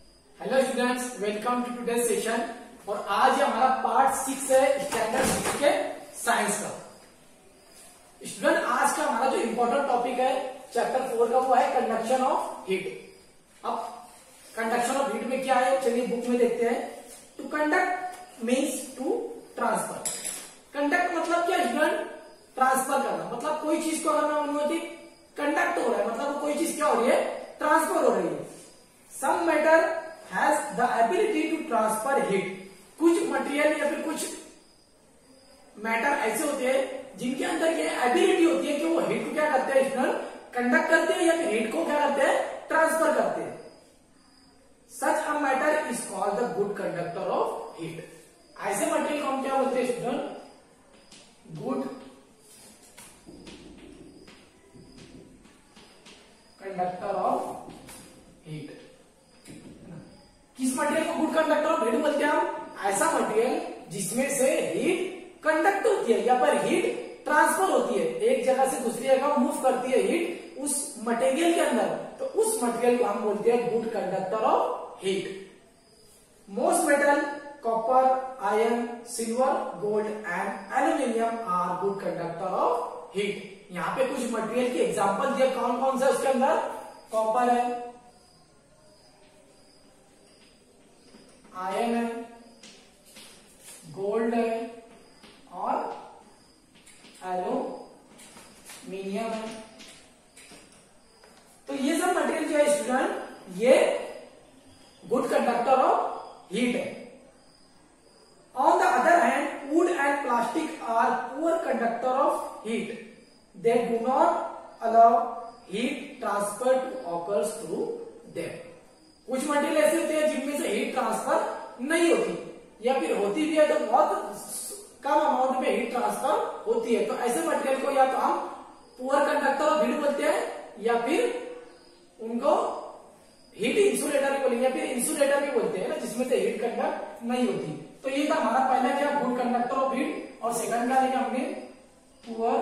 Hello students, welcome to today session. और आज हमारा पार्ट 6 है स्टैंडर्ड 6 के साइंस का। स्टूडेंट, आज का हमारा जो इम्पोर्टेंट टॉपिक है चैप्टर 4 का वो है कंडक्शन ऑफ हीट। अब कंडक्शन ऑफ हीट में क्या है, चलिए बुक में देखते हैं। To conduct means to transfer. Conduct मतलब क्या स्टूडेंट? ट्रांसफर करना। मतलब कोई चीज को अगर मैं अनुमति कंडक्ट हो रहा है मतलब कोई चीज क्या हो रही है, ट्रांसफर हो रही है। Some matter has the ability to transfer heat. कुछ मटेरियल या फिर कुछ मैटर ऐसे होते हैं जिनके अंदर ये एबिलिटी होती है कि वो हीट को क्या करते हैं स्टूडेंट, कंडक्ट करते हैं या फिर हीट को क्या करते हैं, ट्रांसफर करते हैं। Such a matter is called the good conductor of heat. ऐसे मटेरियल को हम क्या बोलते हैं student? Good conductor of heat. किस मटेरियल को गुड कंडक्टर ऑफ हीट बोलते हैं हम? ऐसा मटेरियल जिसमें से हीट कंडक्ट होती है या पर हीट ट्रांसफर होती है, एक जगह से दूसरी जगह मूव करती है हीट उस मटेरियल के अंदर, तो उस मटेरियल को हम बोलते हैं good conductor of heat. Most metal copper, iron, silver, gold and aluminium are good conductor of heat. यहाँ पे कुछ मटेरियल के एग्जांपल दिए, कौन कौन सा उसके अंदर? कॉपर है, आयरन है, गोल्ड है और एल्यूमिनियम है। तो ये सब मटेरियल जो है स्टूडेंट, ये गुड कंडक्टर ऑफ हीट है। On the other hand wood and plastic are poor conductor of heat. They do not allow heat transfer to occurs through them. कुछ मटेरियल ऐसे होते हैं जिनमें से हीट ट्रांसफर नहीं होती या फिर होती भी है तो बहुत कम अमाउंट में हीट ट्रांसफर होती है। तो ऐसे मटेरियल को या तो हम पुअर कंडक्टर ऑफ हीट बोलते हैं या फिर उनको हीट इंसुलेटर भी बोलेंगे या फिर इंसुलेटर भी बोलते हैं ना, जिसमें से हीट कंडक्ट नहीं होती। तो ये था हमारा पहला क्या, गुड कंडक्टर ऑफ हीट। और सेकंड क्या देखा हमने, poor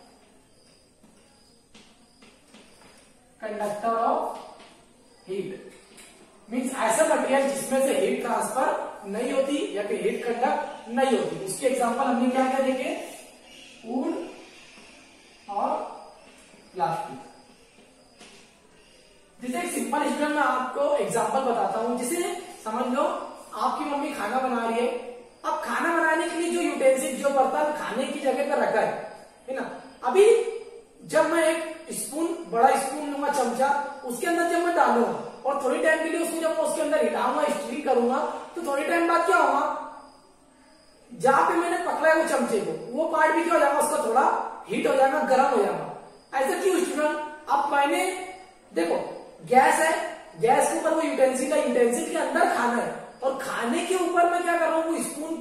conductor of heat. Means ऐसा मटेरियल जिसमें से हीट ट्रांसफर नहीं होती या फिर हीट कंडक्ट नहीं होती। उसके एग्जांपल हमने क्या क्या देखे? वुड और प्लास्टिक। जैसे एक सिंपल स्टूडेंट मैं आपको एग्जांपल बताता हूं। जैसे समझ लो आपकी मम्मी खाना बना रही है। अब खाना बनाने के लिए जो यूटेंसिल, जो बर्तन खाने की जगह पर रखा है ना, अभी जब मैं एक स्पून, बड़ा स्पून लूंगा, चमचा, उसके अंदर जब मैं डालूंगा और थोड़ी टाइम के लिए उसको जब मैं उसके अंदर हिलाऊंगा, स्टील करूंगा, तो थोड़ी टाइम बाद क्या होगा, जहां पे मैंने पकड़ा है वो चमचे को, वो पार्ट भी क्या हो जाएगा, उसका थोड़ा हीट हो जाएगा, गर्म हो जाएगा। ऐसा क्यों स्टूडेंट? अब मैंने देखो गैस है, गैस के ऊपर वो यूटेंसिल है, यूटेंसिल के अंदर खाना है और खाने के ऊपर मैं क्या कर रहा हूं, वो स्पून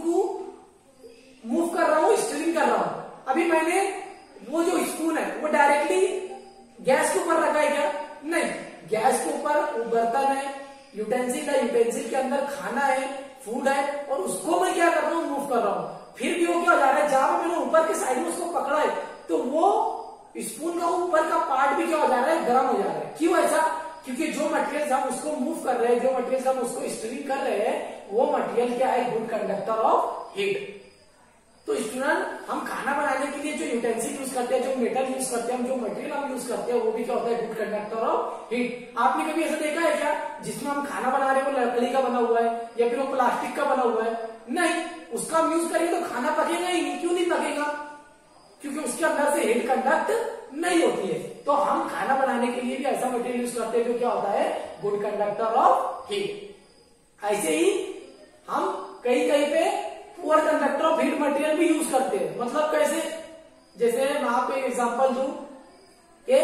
को मूव कर रहा हूं, स्टीलिंग कर रहा हूं। अभी मैंने वो जो स्पून है वो डायरेक्टली गैस के ऊपर रखा है क्या? नहीं, गैस के ऊपर वो बर्तन है, यूटेंसिल है, यूटेंसिल के अंदर खाना है, फूड है, और उसको मैं क्या कर रहा हूँ, मूव कर रहा हूँ। फिर भी वो क्या हो जा रहा है, जहां पर मैंने ऊपर के साइड में उसको पकड़ा है तो वो स्पून का ऊपर का पार्ट भी क्या हो जा रहा है, गर्म हो जा रहा है। क्यों ऐसा? क्योंकि जो मटेरियल हम उसको मूव कर रहे हैं, जो मटेरियल हम उसको स्टीलिंग कर रहे हैं, वो मटेरियल क्या है, गुड कंडक्टर ऑफ हीट। तो स्टूडेंट, हम खाना बनाने के लिए जो यूटेंसिल यूज करते हैं, जो मेटल यूज करते हैं, जो मटेरियल हम यूज करते हैं, वो भी क्या होता है, गुड कंडक्टर ऑफ हीट। आपने कभी ऐसा देखा है क्या जिसमें हम खाना बना रहे हैं वो लकड़ी का बना हुआ है या फिर वो प्लास्टिक का बना हुआ है? नहीं, उसका हम यूज करेंगे तो खाना पकेगा ही नहीं। क्यों नहीं पकेगा? क्योंकि उसके अंदर से हीट कंडक्ट नहीं होती है। तो हम खाना बनाने के लिए भी ऐसा मटेरियल यूज करते हैं जो क्या होता है, गुड कंडक्टर ऑफ हीट। ऐसे ही हम कहीं कहीं पे poor conductor of heat material भी यूज करते हैं। मतलब कैसे? जैसे मैं आपको एक एग्जांपल दूं कि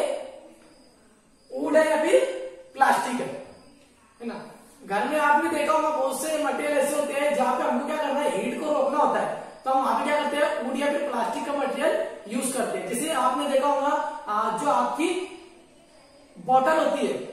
वुड है या फिर प्लास्टिक है ना। घर में आपने देखा होगा बहुत से मटेरियल ऐसे होते हैं जहां पे हमको क्या करना है, हीट को रोकना होता है, तो हम वहां पे क्या करते हैं, वुड या फिर प्लास्टिक का मटेरियल यूज करते हैं। जैसे आपने देखा होगा जो आपकी बॉटल होती है,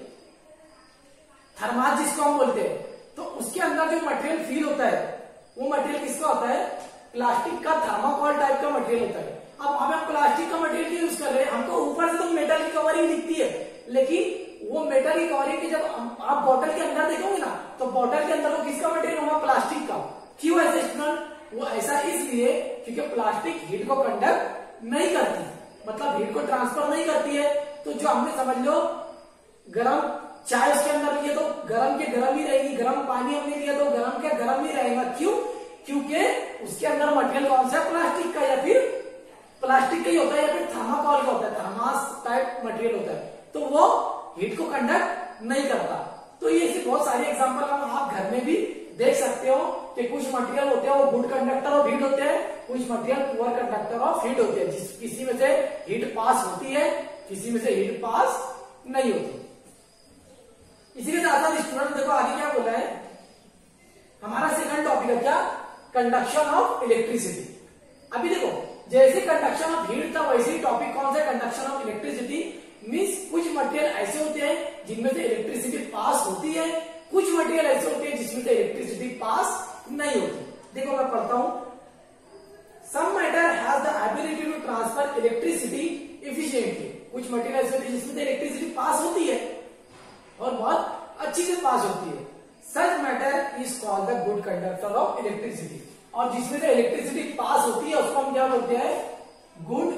थर्मास जिसको हम बोलते हैं, तो उसके अंदर जो मटेरियल फील होता है वो मटेरियल किसका होता है, प्लास्टिक का थर्माकोल टाइप का मटेरियल होता है। अब हम प्लास्टिक का मटेरियल यूज कर रहे हैं, हमको ऊपर से तो मेटल की कवरिंग दिखती है, लेकिन वो मेटल की कवरिंग की जब आप बॉटल के अंदर देखोगे ना, तो बॉटल के अंदर वो किसका मटेरियल होगा, प्लास्टिक का। क्यों ऐसे स्टूडेंट, वो ऐसा इसलिए क्योंकि प्लास्टिक हीट को कंडक्ट नहीं करती, मतलब हीट को ट्रांसफर नहीं करती है। तो जो हमने समझ लो गरम चाय उसके अंदर लिया तो गरम के गरम ही रहेगी, गरम पानी हमने लिया तो गरम के गरम ही रहेगा। क्यों, क्योंकि उसके अंदर मटेरियल कौन सा है, प्लास्टिक का, या फिर प्लास्टिक का ही होता है, या फिर थर्माकोल का होता है, थर्मास टाइप मटेरियल होता है, तो वो हीट को कंडक्ट नहीं करता। तो ये ऐसे बहुत सारे एग्जांपल हम आप घर में भी देख सकते हो कि कुछ मटेरियल होते हैं वो गुड कंडक्टर ऑफ हीट होते हैं, कुछ material poor conductor of heat होते हैं, किसी में से हीट पास होती है, किसी में से हीट पास नहीं होती। इसीलिए साथ स्टूडेंट देखो आगे क्या बोला है, हमारा सेकंड टॉपिक है क्या, कंडक्शन ऑफ इलेक्ट्रिसिटी। अभी देखो जैसे कंडक्शन ऑफ हीट था वैसे ही टॉपिक कौन सा है, कंडक्शन ऑफ इलेक्ट्रिसिटी। मीन्स कुछ मटेरियल ऐसे होते हैं जिनमें से इलेक्ट्रिसिटी पास होती है, कुछ मटेरियल ऐसे होते हैं जिसमें से इलेक्ट्रिसिटी पास नहीं होती। देखो मैं पढ़ता हूं, some matter has the ability to transfer electricity efficiently. कुछ मटेरियल ऐसे होते हैं जिसमें से इलेक्ट्रिसिटी पास होती है और बहुत अच्छी से पास होती है। Such matter is called the good conductor of electricity. और जिसमें से इलेक्ट्रिसिटी पास होती है उसको हम क्या बोलते हैं, गुड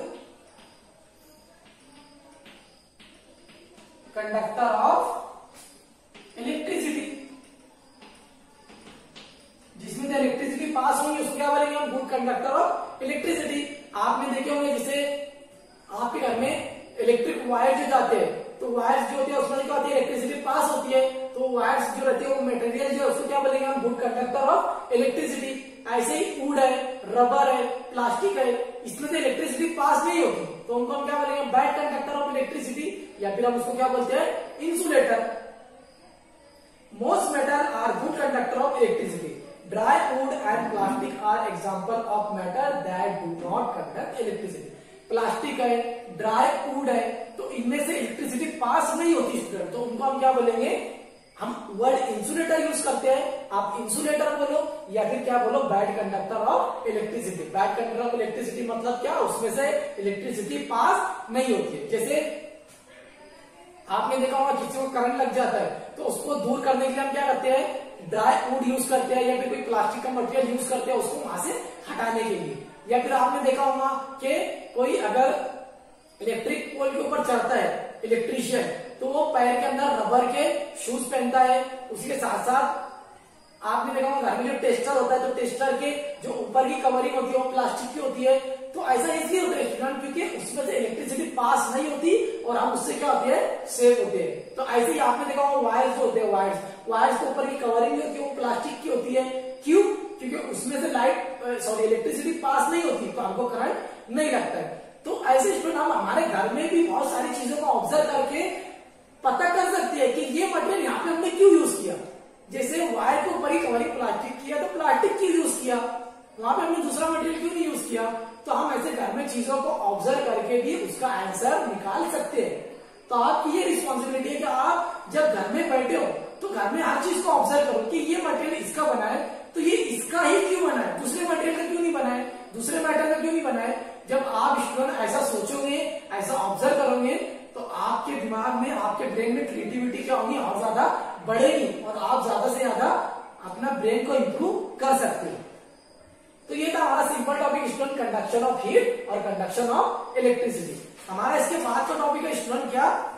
कंडक्टर ऑफ इलेक्ट्रिसिटी। जिसमें से इलेक्ट्रिसिटी पास होगी उसको क्या बोलेंगे हम, गुड कंडक्टर ऑफ इलेक्ट्रिसिटी। आपने देखे होंगे जैसे आपके घर में इलेक्ट्रिक वायर जो जाते हैं, तो वायर्स जो होती है उसमें क्या होती है, इलेक्ट्रिसिटी पास होती है, तो वायर्स जो रहती है वो मटेरियल जो है उसको क्या बोलेंगे हम, गुड कंडक्टर ऑफ इलेक्ट्रिसिटी। ऐसे ही वुड है, रबर है, प्लास्टिक है, इसमें से इलेक्ट्रिसिटी पास नहीं होती तो उनको हम क्या बोलेंगे, बैड कंडक्टर ऑफ इलेक्ट्रिसिटी, या फिर हम उसको क्या बोलते हैं, insulator. Most metal are good conductor of electricity. Dry wood and plastic are example of matter that do not conduct electricity. Plastic है, ड्राई वुड है, तो इनमें से इलेक्ट्रिसिटी पास नहीं होती स्टूडेंट, तो उनको हम क्या बोलेंगे, हम वर्ड इंसुलेटर यूज करते हैं। आप इंसुलेटर बोलो या फिर क्या बोलो, bad conductor of electricity. Bad conductor of electricity मतलब क्या, उसमें से इलेक्ट्रिसिटी पास नहीं होती है। जैसे आपने देखा होगा किसी को करंट लग जाता है तो उसको दूर करने के लिए हम क्या करते हैं, ड्राई वुड यूज करते हैं, या फिर कोई प्लास्टिक का मटेरियल यूज करते हैं उसको वहां से हटाने के लिए। या फिर आपने देखा होगा कि कोई अगर इलेक्ट्रिक पोल के ऊपर चढ़ता है इलेक्ट्रीशियन, तो वो पैर के अंदर रबर के शूज पहनता है। उसके साथ साथ आपने देखा होगा घर में जो टेस्टर होता है, तो टेस्टर के जो ऊपर की कवरिंग होती है वो प्लास्टिक की होती है। तो ऐसा इसलिए होता है स्टूडेंट क्योंकि उसमें से इलेक्ट्रिसिटी पास नहीं होती और हम उससे क्या होती है, सेव होते हैं। तो ऐसे ही आपने देखा होगा वायर्स जो होते हैं, वायर्स के ऊपर की कवरिंग होती है वो प्लास्टिक की होती है। क्यों, क्योंकि उसमें से इलेक्ट्रिसिटी पास नहीं होती तो हमको करंट नहीं लगता है। तो ऐसे स्टूडेंट हम हमारे घर में भी बहुत सारी चीजों को ऑब्जर्व करके पता कर सकते हैं कि ये मटेरियल यहाँ पे हमने क्यों यूज किया। जैसे वायर के ऊपर ही कवरिंग प्लास्टिक किया तो प्लास्टिक क्यों यूज किया, वहां पे हमने दूसरा मटेरियल क्यों नहीं यूज किया। तो हम ऐसे घर में चीजों को ऑब्जर्व करके भी उसका आंसर निकाल सकते हैं। तो आपकी ये रिस्पॉन्सिबिलिटी है कि आप जब घर में बैठे हो तो घर में हर चीज को ऑब्जर्व करो कि ये मटेरियल इसका बना है तो ये इसका ही क्यों बना है, दूसरे मटेरियल का क्यों नहीं बना है, दूसरे मेटल का क्यों नहीं बना है। जब आप स्टूडेंट ऐसा सोचोगे, ऐसा ऑब्जर्व करोगे, तो आपके दिमाग में, आपके ब्रेन में क्रिएटिविटी क्या होगी, और ज्यादा बढ़ेगी और आप ज्यादा से ज्यादा अपना ब्रेन को इंप्रूव कर सकते हो। तो ये था हमारा simple topic student, conduction of heat और कंडक्शन ऑफ इलेक्ट्रिसिटी। हमारा इसके बाद का टॉपिक है स्टूडेंट क्या,